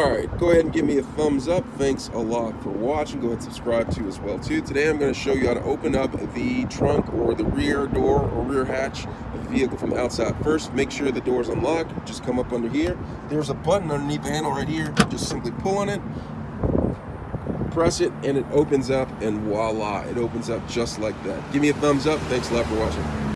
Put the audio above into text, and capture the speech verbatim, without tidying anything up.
Alright, go ahead and give me a thumbs up. Thanks a lot for watching. Go ahead and subscribe to as well too. Today I'm going to show you how to open up the trunk or the rear door or rear hatch of the vehicle from the outside. First, make sure the door is unlocked. Just come up under here. There's a button underneath the handle right here. Just simply pull on it, press it, and it opens up, and voila, it opens up just like that. Give me a thumbs up. Thanks a lot for watching.